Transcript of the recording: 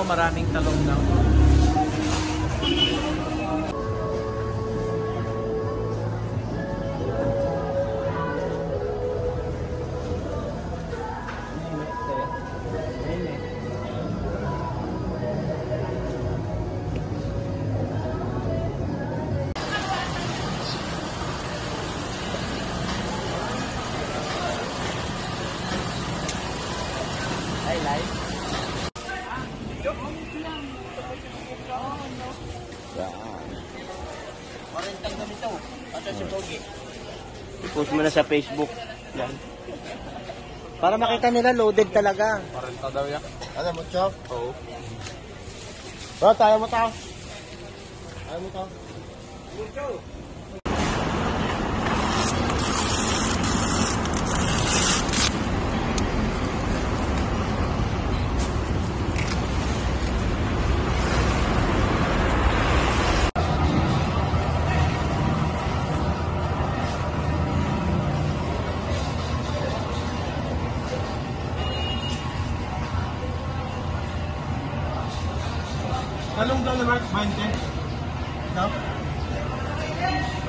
maraming talong lang. I-post mo na sa Facebook. Yan. Para makita nila loaded talaga. 40 daw yan. Ano mo, Chop? Oo. Bro, tayo mo tao. Tayo mo tao. Talong daw na Mark, 20. No?